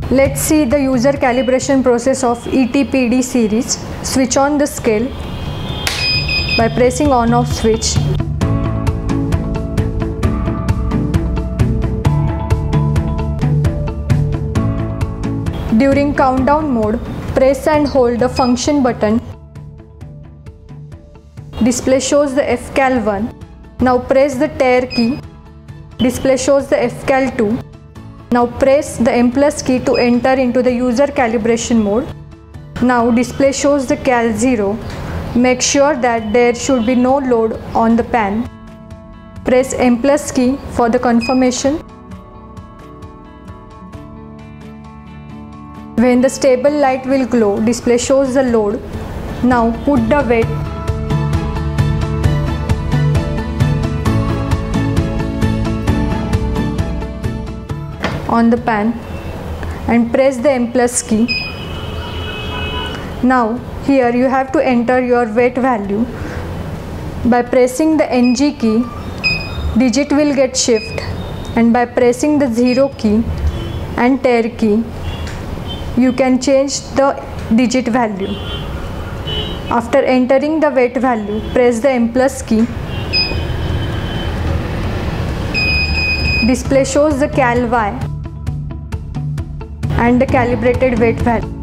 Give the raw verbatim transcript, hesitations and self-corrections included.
Let's see the user calibration process of E T P D series. Switch on the scale by pressing on off switch. During countdown mode, press and hold the function button. Display shows the F cal one. Now press the tare key. Display shows the F cal two. Now press the M plus key to enter into the user calibration mode. Now display shows the cal zero. Make sure that there should be no load on the pan. Press M plus key for the confirmation. When the stable light will glow, display shows the load. Now put the weight on the pan and press the M plus key. Now here you have to enter your weight value. By pressing the N G key, digit will get shift, and by pressing the zero key and tare key, you can change the digit value. After entering the weight value, press the M plus key. Display shows the cal Y and the calibrated weight value.